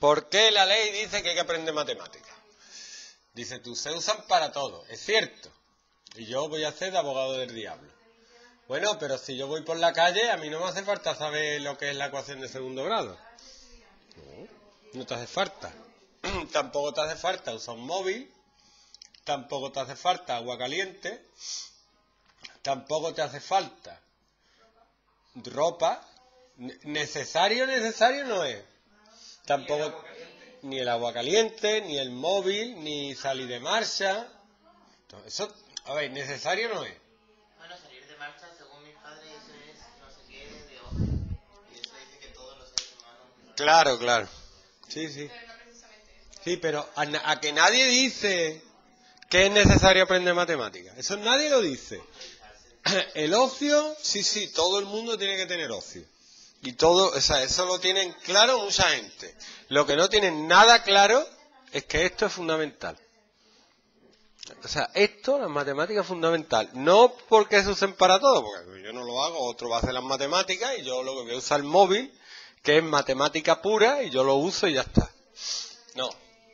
¿Por qué la ley dice que hay que aprender matemáticas? Dice, tú se usan para todo, es cierto. Y yo voy a hacer de abogado del diablo. Bueno, pero si yo voy por la calle, a mí no me hace falta saber lo que es la ecuación de segundo grado. No te hace falta. Tampoco te hace falta usar un móvil. Tampoco te hace falta agua caliente. Tampoco te hace falta ropa. Necesario no es. Tampoco ni el agua caliente, ni el móvil, ni salir de marcha. Entonces, eso, a ver, necesario no es. Bueno, salir de marcha, según mis padres, eso es no sé qué de ocio. Y eso dice que todos los seres humanos... Claro, claro. Sí, sí. Sí, pero a que nadie dice que es necesario aprender matemáticas. Eso nadie lo dice. El ocio, sí, todo el mundo tiene que tener ocio. Y todo, o sea, eso lo tienen claro mucha gente. Lo que no tienen nada claro es que esto es fundamental. O sea, esto, las matemáticas, es fundamental. No porque se usen para todo, porque yo no lo hago, otro va a hacer las matemáticas y yo lo que voy a usar el móvil, que es matemática pura, y yo lo uso y ya está. No.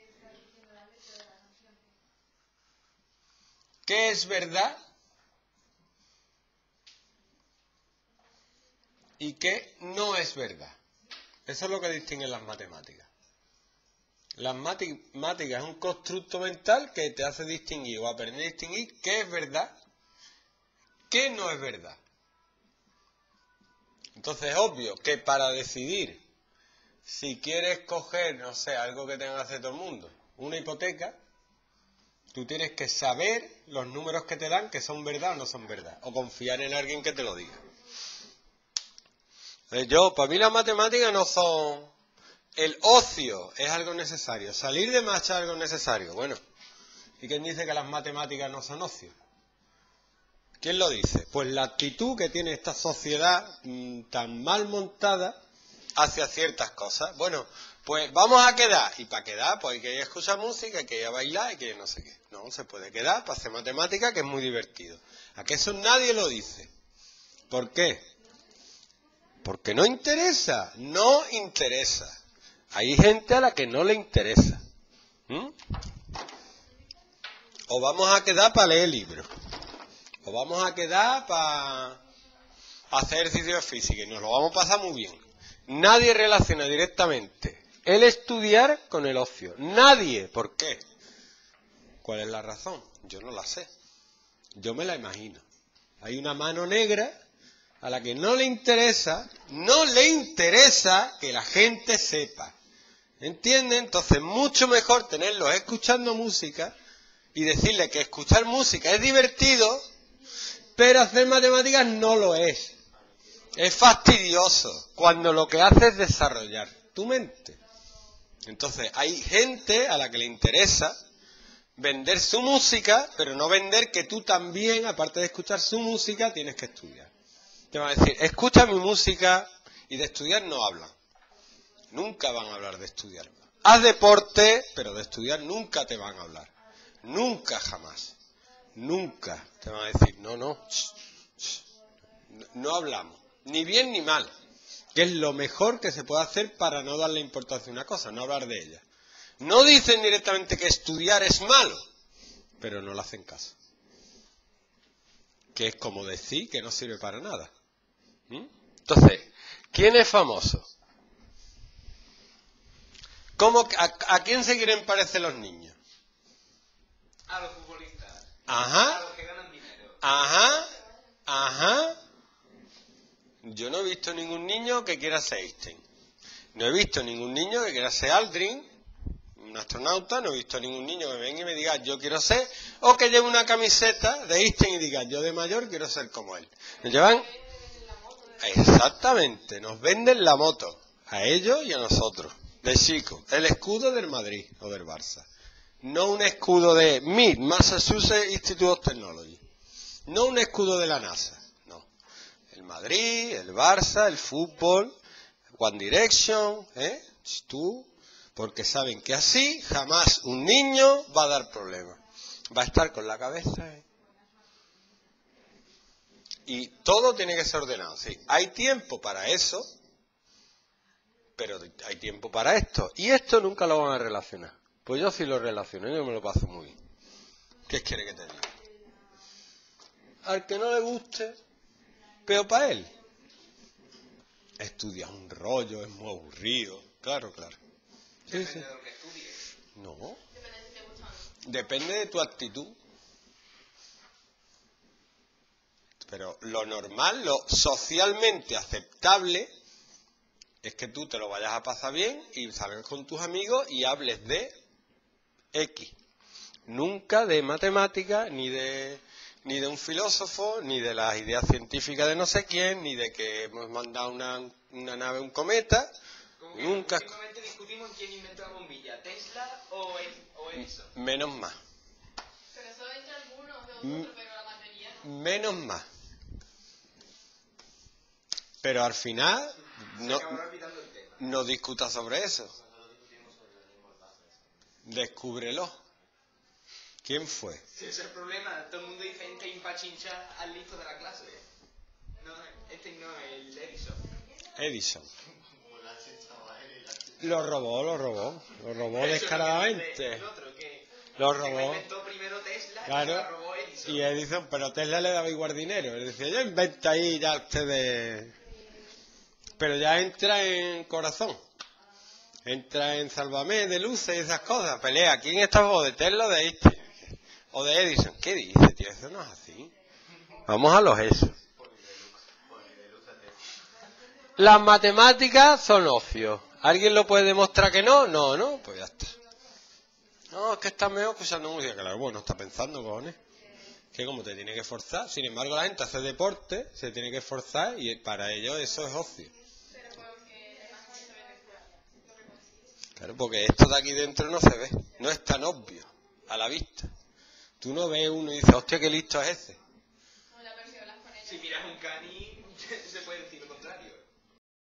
¿Qué es verdad? ¿Y qué no es verdad? Eso es lo que distinguen las matemáticas. Las matemáticas es un constructo mental que te hace distinguir o aprender a distinguir qué es verdad, qué no es verdad. Entonces es obvio que para decidir si quieres coger, no sé, algo que tenga que hacer todo el mundo, una hipoteca, tú tienes que saber los números que te dan que son verdad o no son verdad, o confiar en alguien que te lo diga. Para mí las matemáticas no son... El ocio es algo necesario, salir de marcha es algo necesario. Bueno, ¿y quién dice que las matemáticas no son ocio? ¿Quién lo dice? Pues la actitud que tiene esta sociedad tan mal montada hacia ciertas cosas. Bueno, pues vamos a quedar, y para quedar pues hay que ir a escuchar música, hay que ir a bailar, hay que ir no sé qué. No, se puede quedar para hacer matemáticas, que es muy divertido. ¿A qué eso nadie lo dice? ¿Por qué? Porque no interesa, no interesa. Hay gente a la que no le interesa. O vamos a quedar para leer libros. O vamos a quedar para hacer ejercicio físico y nos lo vamos a pasar muy bien. Nadie relaciona directamente el estudiar con el ocio. Nadie. ¿Por qué? ¿Cuál es la razón? Yo no la sé. Yo me la imagino. Hay una mano negra a la que no le interesa que la gente sepa. ¿Entienden? Entonces, mucho mejor tenerlos escuchando música y decirle que escuchar música es divertido, pero hacer matemáticas no lo es. Es fastidioso cuando lo que hace es desarrollar tu mente. Entonces, hay gente a la que le interesa vender su música, pero no vender que tú también, aparte de escuchar su música, tienes que estudiar. Te van a decir, escucha mi música, y de estudiar no hablan. Nunca van a hablar de estudiar. Haz deporte, pero de estudiar nunca te van a hablar. Nunca, jamás. Nunca te van a decir, no hablamos. Ni bien ni mal. Que es lo mejor que se puede hacer para no darle importancia a una cosa, no hablar de ella. No dicen directamente que estudiar es malo, pero no le hacen caso. Que es como decir que no sirve para nada. Entonces, ¿quién es famoso? ¿A quién se quieren parecer los niños? A los futbolistas. Ajá. A los que ganan dinero. Ajá. Yo no he visto ningún niño que quiera ser Einstein. No he visto ningún niño que quiera ser Aldrin, un astronauta. No he visto ningún niño que venga y me diga, yo quiero ser, o que lleve una camiseta de Einstein y diga, yo de mayor quiero ser como él. Nos llevan... Exactamente, nos venden la moto, a ellos y a nosotros, de chicos. El escudo del Madrid o del Barça. No un escudo de MIT, Massachusetts Institute of Technology. No un escudo de la NASA, no. El Madrid, el Barça, el fútbol, One Direction, tú, porque saben que así jamás un niño va a dar problemas. Va a estar con la cabeza, Y todo tiene que ser ordenado, sí. Hay tiempo para eso, pero hay tiempo para esto. Y esto nunca lo van a relacionar. Pues yo sí lo relaciono, yo me lo paso muy bien. ¿Qué quiere que te diga? Al que no le guste, pero para él. Estudias un rollo, es muy aburrido. Claro, claro. Sí, sí. Depende de lo que estudies. No. Depende si te gusta o no. Depende de tu actitud. Pero lo normal, lo socialmente aceptable, es que tú te lo vayas a pasar bien y salgas con tus amigos y hables de X. Nunca de matemáticas, ni de un filósofo, ni de las ideas científicas de no sé quién, ni de que hemos mandado una nave a un cometa. Nunca. Últimamente discutimos quién inventó la bombilla, Tesla o Edison. Menos más. Pero eso entre algunos de otros, pero la mayoría no. Menos más. Pero al final, Se acabará olvidando el tema. no discutas sobre eso. Descúbrelo. ¿Quién fue? Si ese es el problema, todo el mundo dice Einstein para chinchar al listo de la clase. No, Einstein no, el Edison. Edison. Lo robó descaradamente. El otro que Lo se robó. inventó primero Tesla y Claro. se la robó Edison. Y Edison, pero Tesla le daba igual dinero. Él decía, yo invento ahí ya ustedes. Pero ya entra en corazón. Entra en Sálvame de luces y esas cosas. Pelea. ¿Quién está vos? ¿De Tesla o de Einstein? ¿O de Edison? ¿Qué dice, tío? Eso no es así. Vamos a los hechos. Las matemáticas son ocio. ¿Alguien lo puede demostrar que no? No, no, pues ya está. No, es que está mejor escuchando música. Claro, bueno, está pensando, cojones. Que como te tiene que forzar. Sin embargo, la gente hace deporte, se tiene que esforzar y para ello eso es ocio. Pero porque además no se ve después. Lo que consigues. Claro, porque esto de aquí dentro no se ve. No es tan obvio a la vista. Tú no ves uno y dices, hostia, qué listo es ese. No, ya pero si hablas con ella. Si miras un cani, se puede decir lo contrario.